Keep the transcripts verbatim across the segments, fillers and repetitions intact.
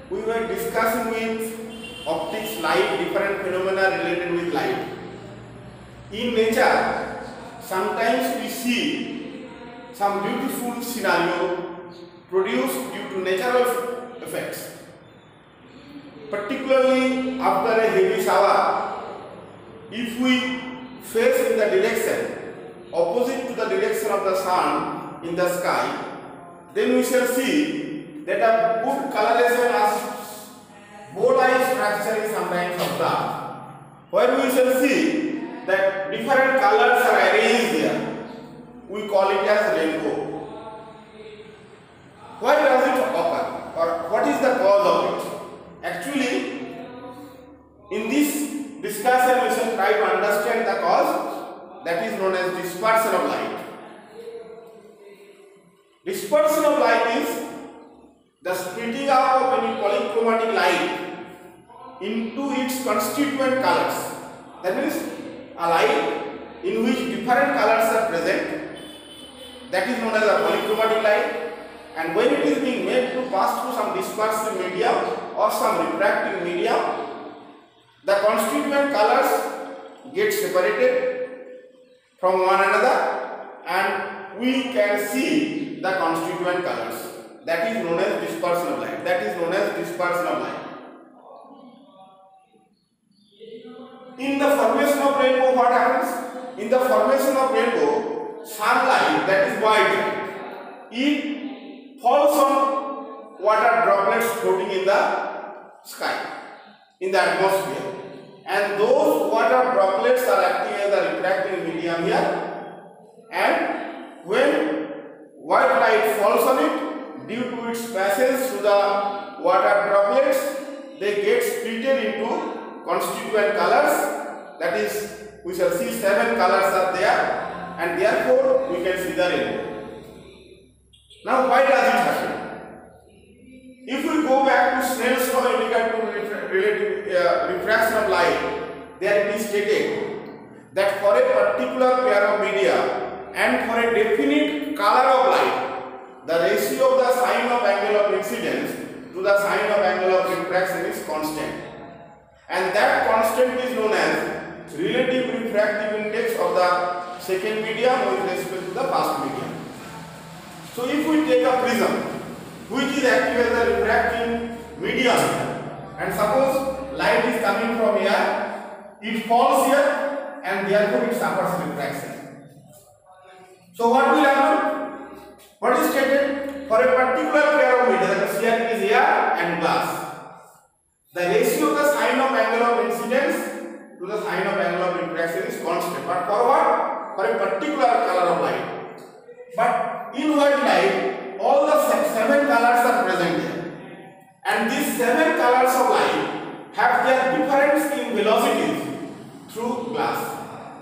we were discussing with optics, light, different phenomena related with light. In nature, sometimes we see some beautiful scenario produced due to natural effects. Particularly after a heavy shower, if we face in the direction opposite to the direction of the sun in the sky, then we shall see that a good coloration as bow-like structure is sometimes observed, where we shall see that different colors are arranged there. We call it as rainbow. Why does it occur, or what is the cause of it? Actually, in this discussion we shall try to understand the cause, that is known as dispersion of light. Dispersion of light is the splitting up of any polychromatic light into its constituent colors. That means a light in which different colors are present, that is known as a polychromatic light. And when it is being made to pass through some dispersive medium or some refracting medium, the constituent colors get separated from one another and we can see the constituent colors. That is known as dispersion of light. That is known as dispersion of light. In the formation of rainbow, what happens? In the formation of rainbow, sunlight, that is white, it falls on water droplets floating in the sky, in the atmosphere. And those water droplets are acting as a refracting medium here. And when white light falls on it, due to its passage through the water droplets, they get splitted into constituent colors. That is, we shall see seven colors are there, and therefore we can see the rainbow. Now, why does it happen? If we go back to Snell's law in regard to relative uh, refraction of light, there it is stated that for a particular pair of media and for a definite color of light, the ratio of the sign of angle of incidence to the sign of angle of refraction is constant, and that constant is known as relative refractive index of the second medium with respect to the first medium. So if we take a prism which is active as a refracting medium, and suppose light is coming from here, it falls here and therefore it suffers refraction. So what will happen? What is stated? For a particular pair of media, that is here it is air and glass, the ratio of the sign of angle of incidence to the sign of angle of refraction is constant. But for what? For a particular color of light. But in white light, all the seven colors are present there, and these seven colors of light have their difference in velocities through glass,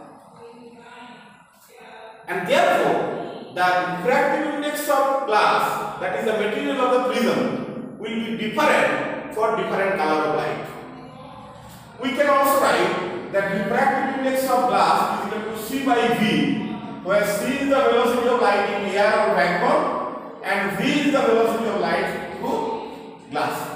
and therefore the refractive index of glass, that is the material of the prism, will be different for different color of light. We can also write that refractive index of glass is equal to C by V, where C is the velocity of light in air or vacuum and V is the velocity of light through glass.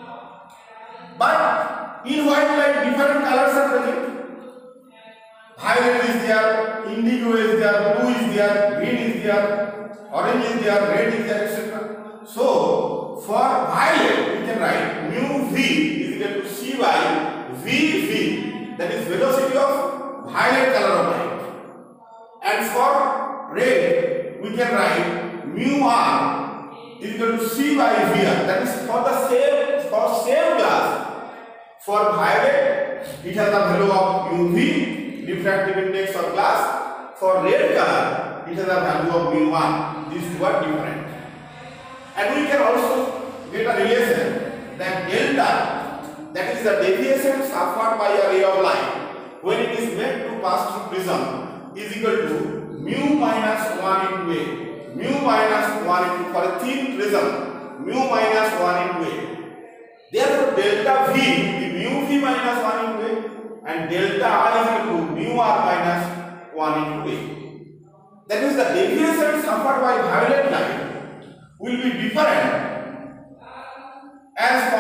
But in white light, different colors are present. Violet is there, indigo is there, blue is there, green is there, orange is there, red is there, et cetera. So for violet, we can write mu V is equal to C by V V, that is velocity of violet color of light. And for red, we can write mu R is equal to C by V R. That is for the same for same glass. For violet, it has the value of U V, refractive index of glass. For red color, it has a value of mu one. These two are different. And we can also get a relation that delta, that is the deviation suffered by a ray of light when it is made to pass through prism, is equal to mu minus one into A. Mu minus one into, for a thin prism, mu minus one into A. Therefore, delta V will be mu V minus one into A, and delta R is equal to mu R minus one into A. That means the deviation suffered by violet light will be different as compared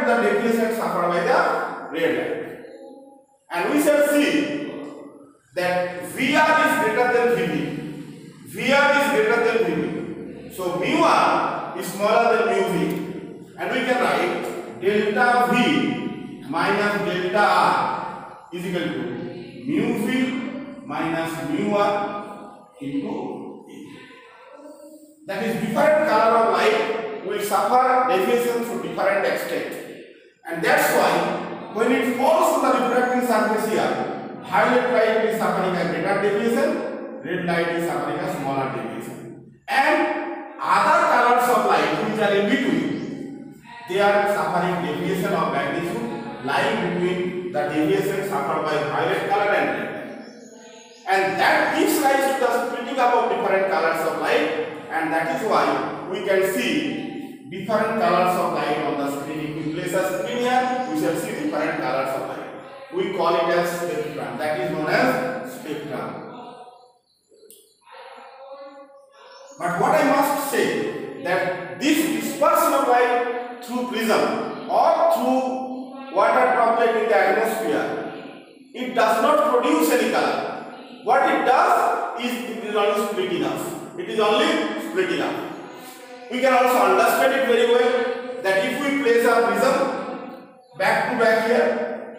reflect the deviation suffered by the red light. And we shall see that V R is greater than V B. V R is greater than V B. So mu R is smaller than mu V. And we can write delta V minus delta R is equal to mu V minus mu R into E. That is, different color of light will suffer deviation to different extent. And that's why when it falls on the refracting surface here, violet light is suffering a greater deviation, red light is suffering a smaller deviation. And other colors of light which are in between, they are suffering deviation of magnitude lying between the deviation suffered by violet color and red light. And that gives rise to the splitting up of different colors of light, and that is why we can see different colors of light on the screen. If we place a screen here, we shall see different colors of light. We call it as spectrum. That is known as spectrum. But what I must say, that this dispersion of light through prism or through water droplet in the atmosphere, it does not produce any color. What it does is it is only splitting up. It is only splitting up. We can also understand it very well that if we place a prism back to back here,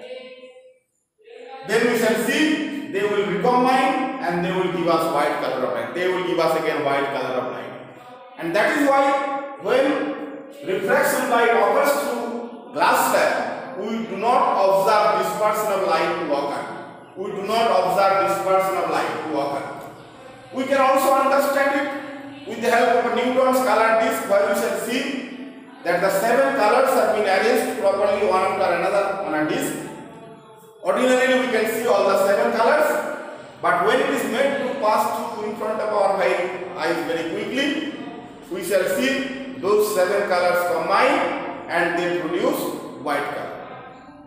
then we shall see they will recombine and they will give us white color of light. They will give us again white color of light. And that is why when refraction light occurs through glass slab, we do not observe dispersion of light to occur. We do not observe dispersion of light to occur. We can also understand it with the help of a Newton's color disc, where we shall see that the seven colors have been arranged properly one after another on a disc. Ordinarily we can see all the seven colors, but when it is made to pass through in front of our eyes very quickly, we shall see those seven colors combine and they produce white color.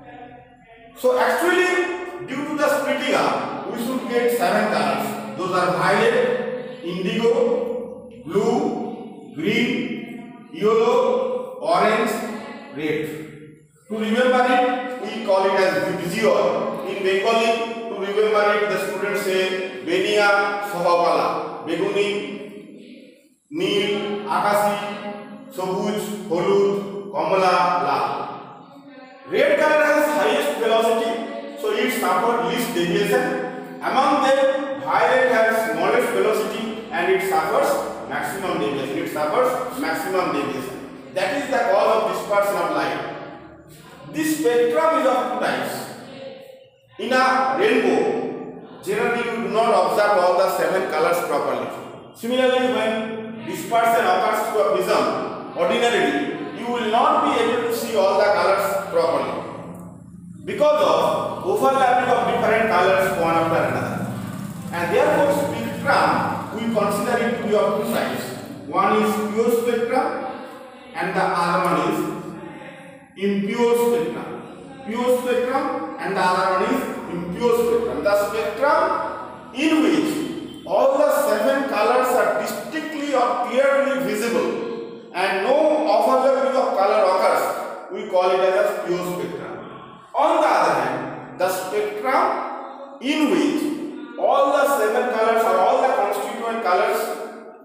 So actually, due to the splitting up, we should get seven colors. Those are violet, indigo, blue, green, yellow, orange, red. To remember it, we call it as Vibgyor. In Bengali, to remember it, the students say Benia Sohapala, Beguni, Neel, Akasi, Sobuj, Holud, Kamala, La. Red color has highest velocity, so it suffered least deviation. Among them, violet has smallest velocity and it suffers maximum deviation. It suffers maximum deviation. That is the cause of dispersion of light. This spectrum is of two types. In a rainbow, generally you do not observe all the seven colors properly. Similarly, when dispersion occurs through a prism, ordinarily you will not be able to see all the colors properly because of overlapping of different colors one after another. And therefore, spectrum we consider it to be of two types. One is pure spectrum and the other one is impure spectrum. Pure spectrum and the other one is impure spectrum. The spectrum in which all the seven colors are distinctly or clearly visible and no overlapping of color occurs, we call it as a pure spectrum. On the other hand, the spectrum in which all the seven colors or all the constituent colors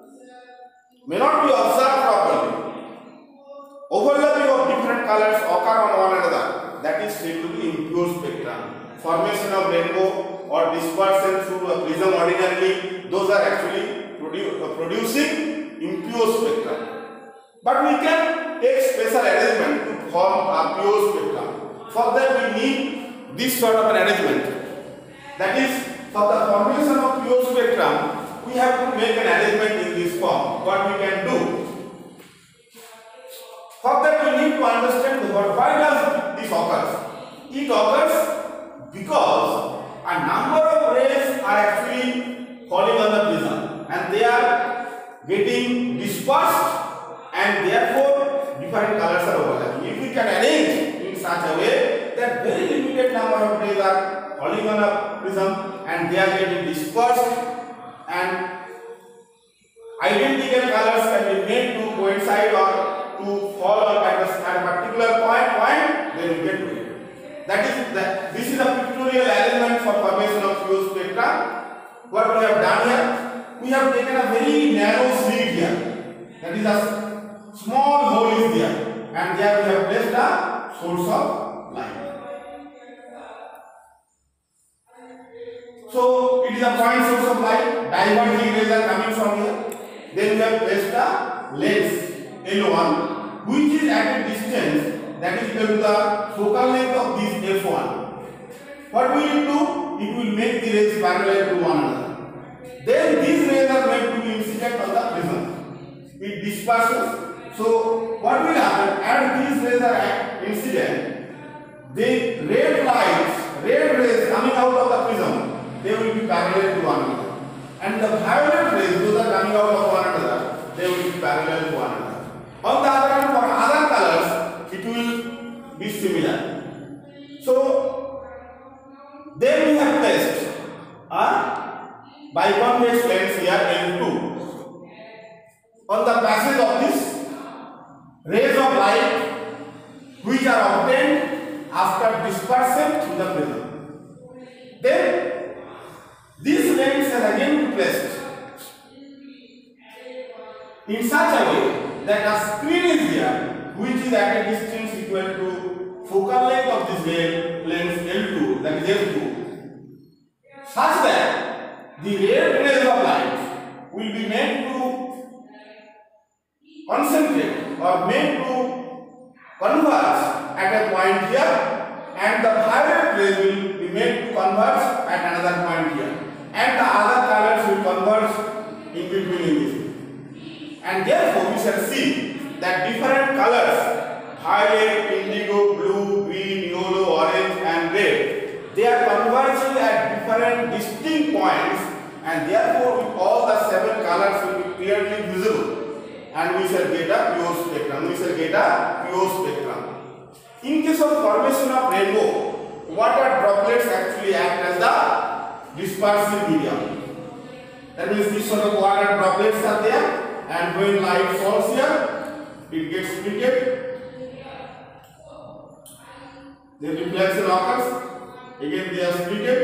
may not be observed properly, overlapping of different colors occur on one another, that is said to be impure spectrum. Formation of rainbow or dispersion through a prism ordinarily, those are actually produ uh, producing impure spectrum. But we can take special arrangement to form a pure spectrum. For that we need this sort of an arrangement. That is, for the formation of pure spectrum, we have to make an arrangement in this form. What we can do? For that we need to understand what, why does this occur. It occurs because a number of rays are actually falling on the prism and they are getting dispersed and therefore different colors are overlapping. If we can arrange in such a way that very limited number of rays are falling on a prism and they are getting dispersed and identical colors can be made to coincide or to fall at a, at a particular point, point what we have done here, we have taken a very narrow slit here. That is a small hole is there, and there we have placed a source of light. So it is a point source of light. Diverging rays are coming from here. Then we have placed a lens L one, which is at a distance that is equal to the focal length of this F one. What will it do? It will make the rays parallel to one another. Then these rays are made to be incident on the prism. It disperses. So what will happen? As these rays are incident, the red lights, red rays coming out of the prism, they will be parallel to one another. And the violet rays, those are coming out of one another, they will be parallel to one another. On the other hand, for other colors, it will be similar. So then we have placed a biconvex lens here L two on the passage of this rays of light which are obtained after dispersion through the prism. Then this lens is again placed in such a way that a screen is there which is at a distance equal to focal length of this lens L two, that is F two, such that the red rays of light will be made to concentrate or made to converge at a point here, and the violet rays will be made to converge at another point here, and the other colors will converge in between in this. And therefore we shall see that different colors, violet, indigo, blue, green, yellow, orange and red, they are converging at different distinct points, and therefore all the seven colors will be clearly visible, and we shall get a pure spectrum. We shall get a pure spectrum. In case of formation of rainbow, water droplets actually act as the dispersive medium. That means this sort of water droplets are there, and when light falls here, it gets split. The reflection occurs. Again, they are split.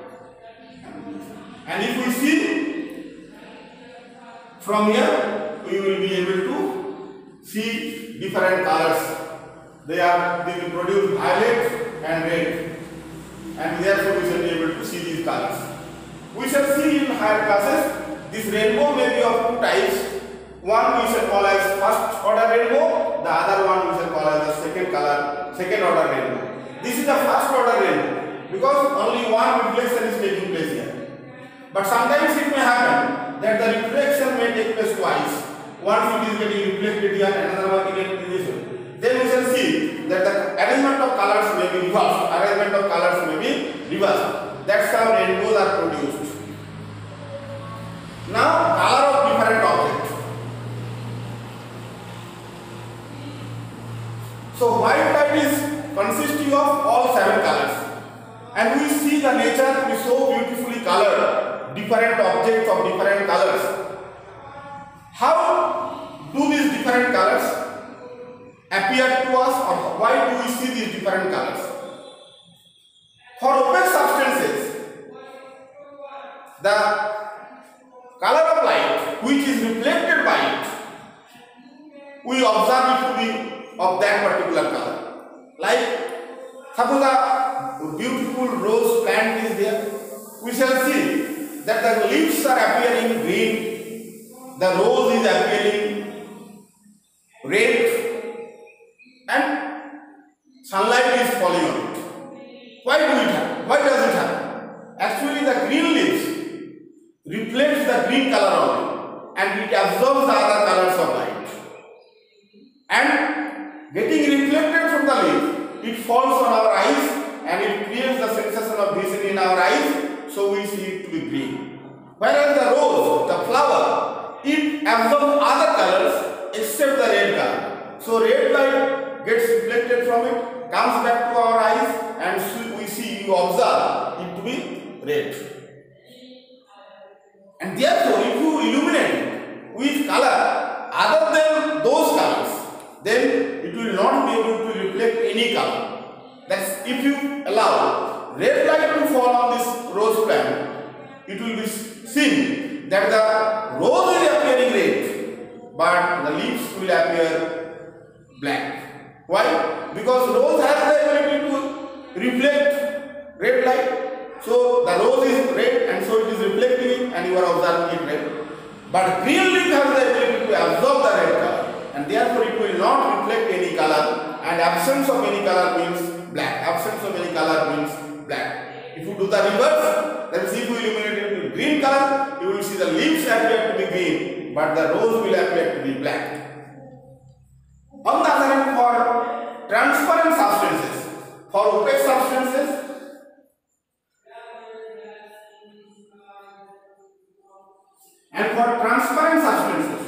And if we see from here, we will be able to see different colors. They are they will produce violet and red, and therefore we shall be able to see these colors. We shall see in higher classes this rainbow may be of two types. One we shall call as first order rainbow, the other one we shall call as the second color, second order rainbow. This is the first order rainbow because only one reflection is taking place here. But sometimes it may happen that the reflection may take place twice. Once it is getting reflected here, another one again in this way. Then we shall see that the arrangement of colors may be reversed. Arrangement of colors may be reversed. That's how rainbows are produced. Now, color of different objects. So white light is consisting of all seven colors, and we see the nature to be so beautifully colored, different objects of different colors. How do these different colors appear to us, or why do we see these different colors? For opaque substances, the color of light which is reflected by it, we observe it to be of that particular color. Like suppose a beautiful rose plant is there, we shall see that the leaves are appearing green, the rose is appearing red, and sunlight is falling on it. Why do it happen? Why does it happen? Actually, the green leaves reflects the green color only, and it absorbs the other colors of light. And getting reflected from the leaf, it falls on our eyes, and it creates the sensation of vision in our eyes, so we see it to be green. Whereas the rose, the flower, it absorbs other colors except the red color. So red light gets reflected from it, comes back to our eyes, and we see, you observe it to be red. And therefore, if you illuminate with color other than those colors, then it will not be able to reflect any color. That's if you allow red light to fall on this rose plant, it will be seen that the rose is appearing red, but the leaves will appear black. Why? Because rose has the ability to reflect red light. So the rose is red and so it is reflecting it and you are observing it red. But green leaf has the ability to absorb the red color and therefore it will not reflect any color, and absence of any color means black. Absence of any color means black. If you do the reverse, that is if you illuminate it with green color, you will see the leaves appear to be green but the rose will appear to be black. On the other hand, for transparent substances, for opaque substances, and for transparent substances,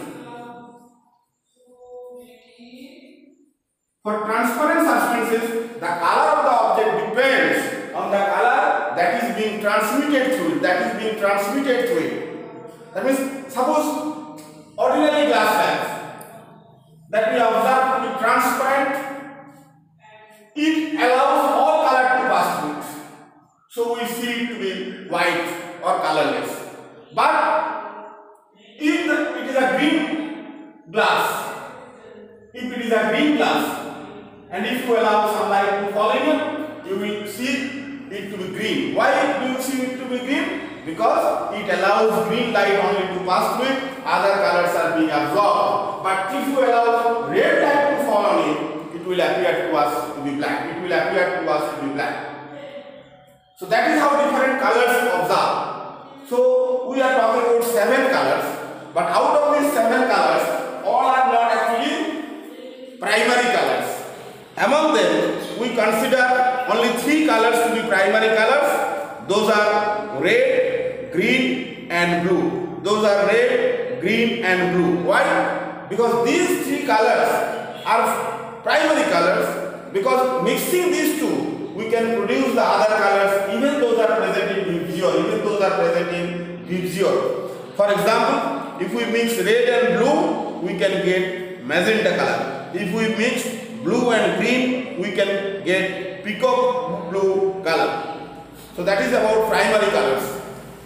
for transparent substances, the color of the object depends on the color that is being transmitted through it, that is being transmitted through it. That means, suppose ordinary glass bags that we observe to be transparent, it allows all color to pass through it. So we see it to be white or colorless. But if the, it is a green glass, if it is a green glass, and if you allow sunlight to fall in it, you will see it to be green. Why do you see it to be green? Because it allows green light only to pass through it, other colors are being absorbed. But if you allow red light to fall on it, it will appear to us to be black. It will appear to us to be black. So that is how different colors observe. So we are talking about seven colors. But out of these seven colors, all are not actually primary colors. Among them, we consider only three colors to be primary colors. Those are red, green and blue. Those are red, green and blue. Why? Because these three colors are primary colors. Because mixing these two, we can produce the other colors, even those are present in diffusor, even those are present in diffusor. For example, if we mix red and blue, we can get magenta color. If we mix blue and green, we can get peacock blue color. So that is about primary colors.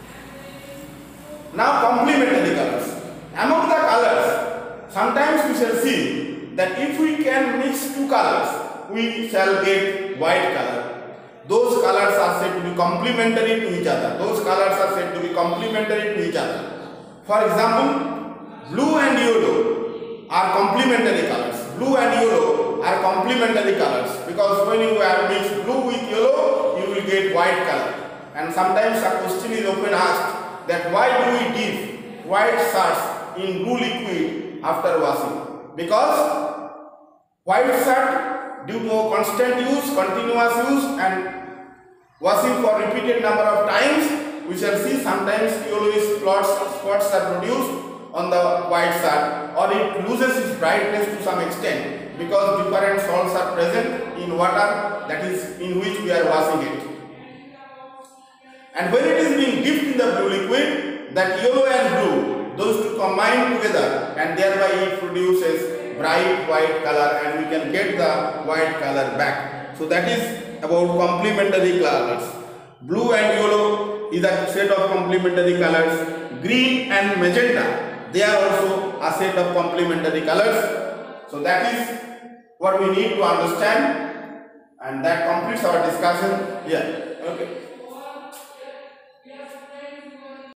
Now complementary colors. Among the colors, sometimes we shall see that if we can mix two colors, we shall get white color. Those colors are said to be complementary to each other. Those colors are said to be complementary to each other. For example, blue and yellow are complementary colors. Blue and yellow are complementary colors because when you have mixed blue with yellow, you will get white color. And sometimes a question is often asked that why do we dip white shirts in blue liquid after washing? Because white shirt, due to constant use, continuous use and washing for repeated number of times, we shall see sometimes yellowish spots, spots are produced on the white shirt, or it loses its brightness to some extent because different salts are present in water that is in which we are washing it. And when it is being dipped in the blue liquid, that yellow and blue, those two combine together and thereby it produces bright white color and we can get the white color back. So that is about complementary colors. Blue and yellow is a set of complementary colors. Green and magenta, they are also a set of complementary colors. So that is what we need to understand, and that completes our discussion here. Okay.